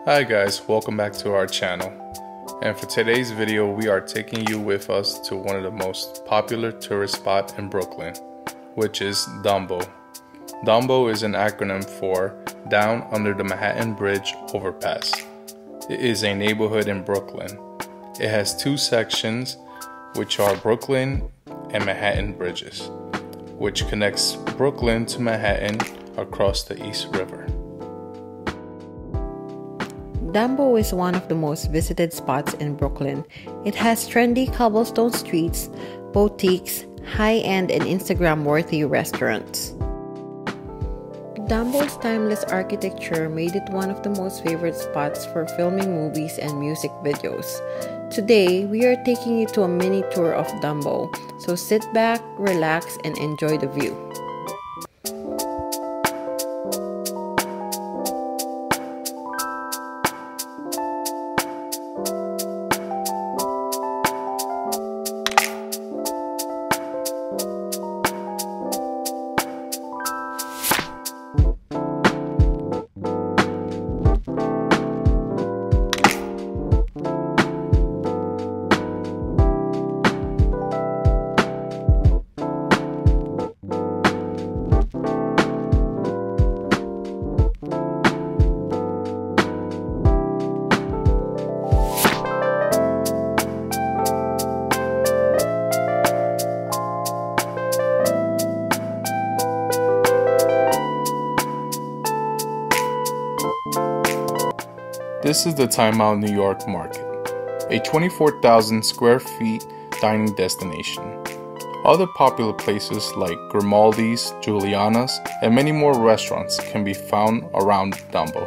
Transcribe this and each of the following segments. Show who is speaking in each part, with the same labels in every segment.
Speaker 1: Hi guys, welcome back to our channel. And for today's video, we are taking you with us to one of the most popular tourist spots in Brooklyn, which is Dumbo. Dumbo is an acronym for Down Under the Manhattan Bridge Overpass. It is a neighborhood in Brooklyn. It has two sections, which are Brooklyn and Manhattan Bridges, which connects Brooklyn to Manhattan across the East River.
Speaker 2: Dumbo is one of the most visited spots in Brooklyn. It has trendy cobblestone streets, boutiques, high-end and Instagram-worthy restaurants. Dumbo's timeless architecture made it one of the most favorite spots for filming movies and music videos. Today, we are taking you to a mini tour of Dumbo, so sit back, relax, and enjoy the view.
Speaker 1: This is the Time Out New York Market, a 24,000 square feet dining destination. Other popular places like Grimaldi's, Juliana's, and many more restaurants can be found around Dumbo.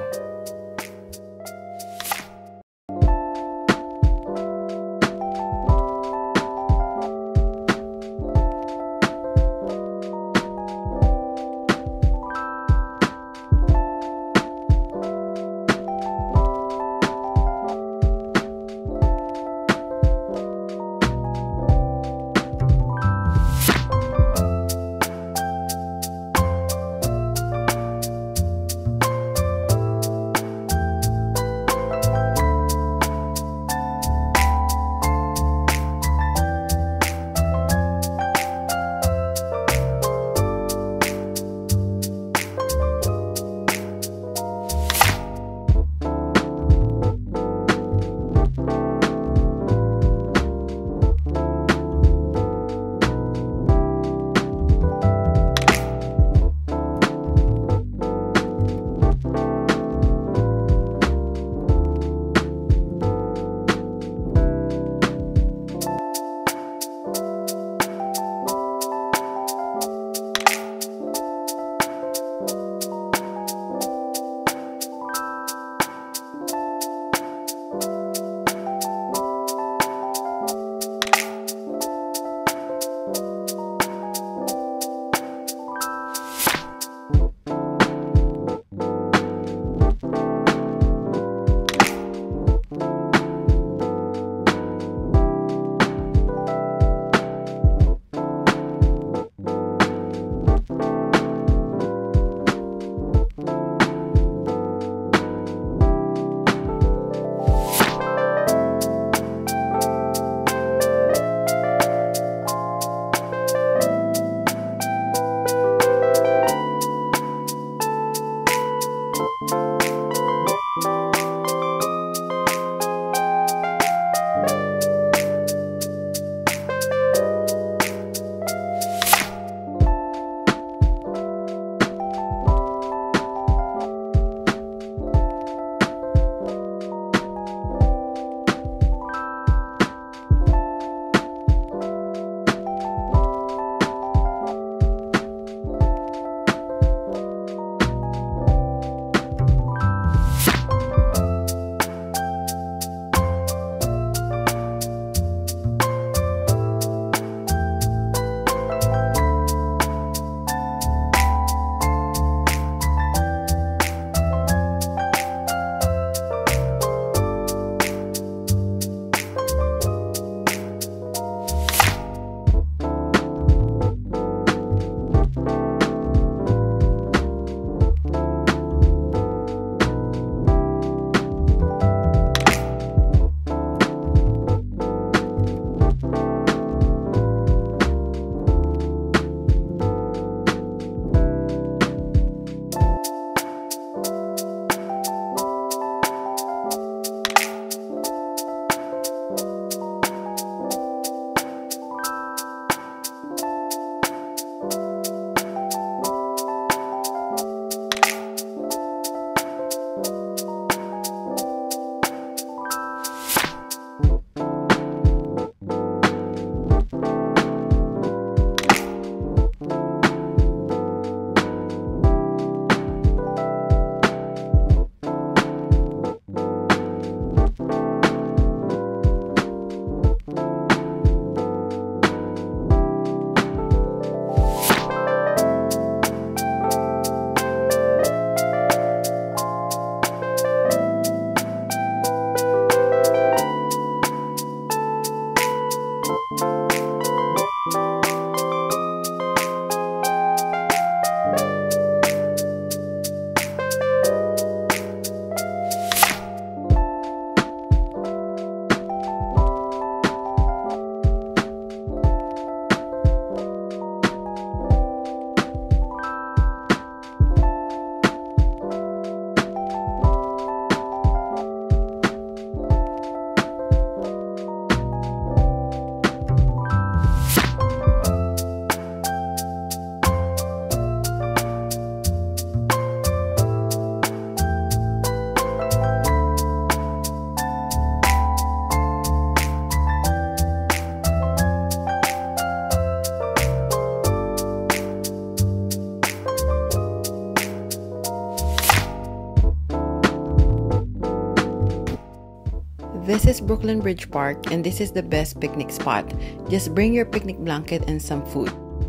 Speaker 2: This is Brooklyn Bridge Park, and this is the best picnic spot. Just bring your picnic blanket and some food.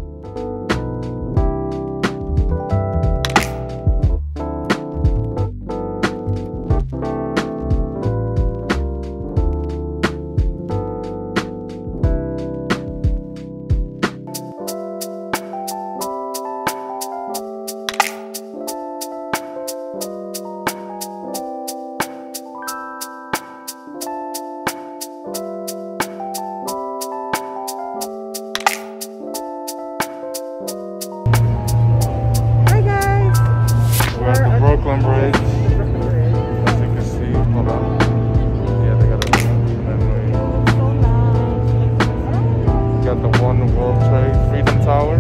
Speaker 1: Brooklyn Bridge. As you can see, hold on. Yeah, they got a got the One World Trade Freedom Tower.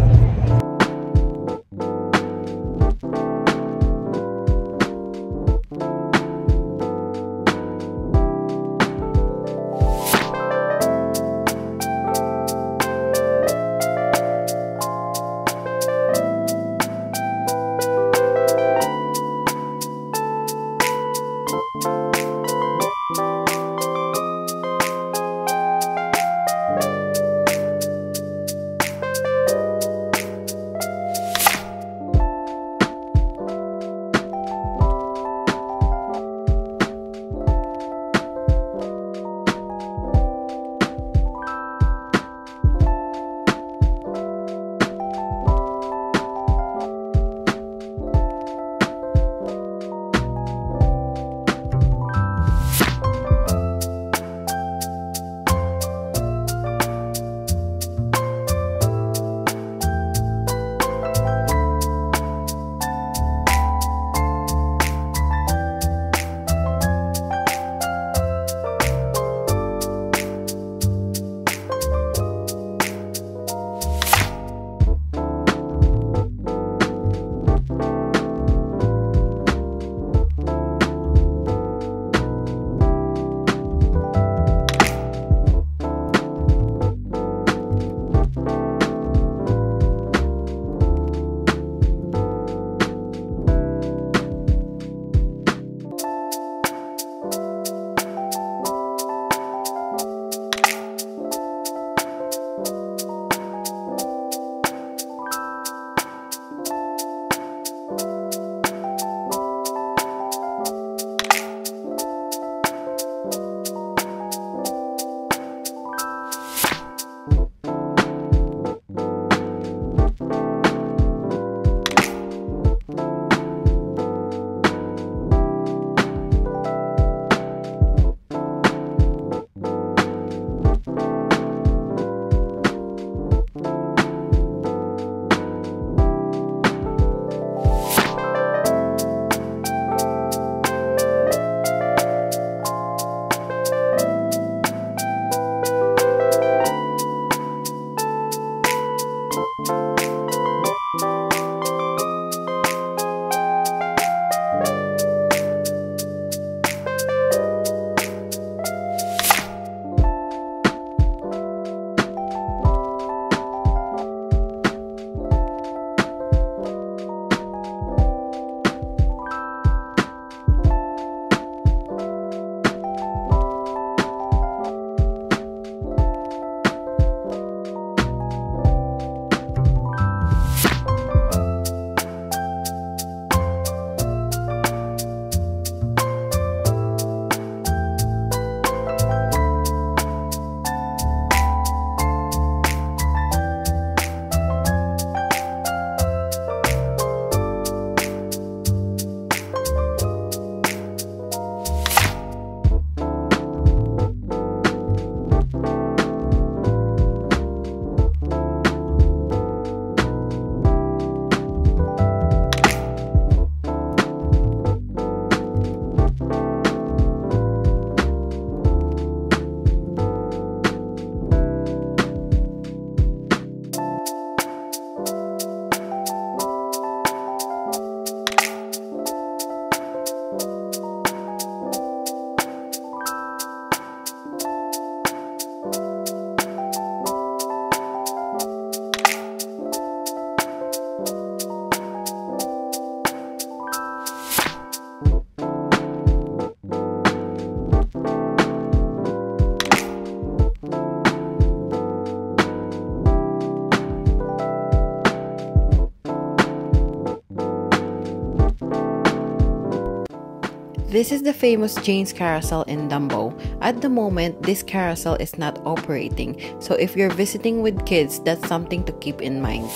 Speaker 2: This is the famous Jane's Carousel in Dumbo. At the moment, this carousel is not operating, so if you're visiting with kids, that's something to keep in mind.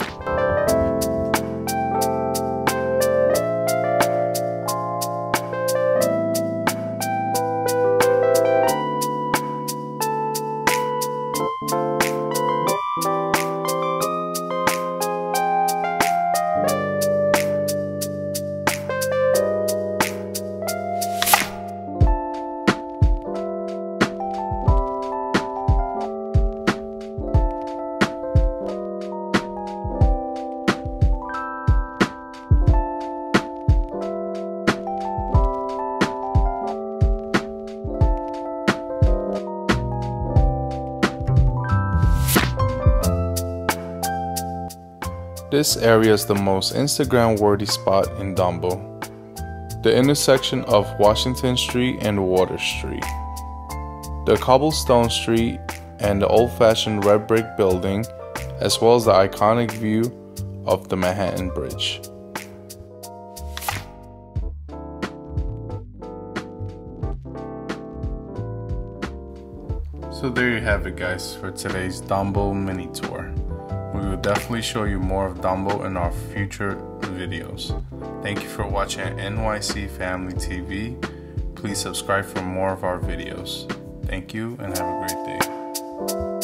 Speaker 1: This area is the most Instagram-worthy spot in Dumbo, the intersection of Washington Street and Water Street, the cobblestone street and the old-fashioned red brick building, as well as the iconic view of the Manhattan Bridge. So there you have it, guys, for today's Dumbo mini tour. We will definitely show you more of Dumbo in our future videos. Thank you for watching NYC Family TV. Please subscribe for more of our videos. Thank you and have a great day.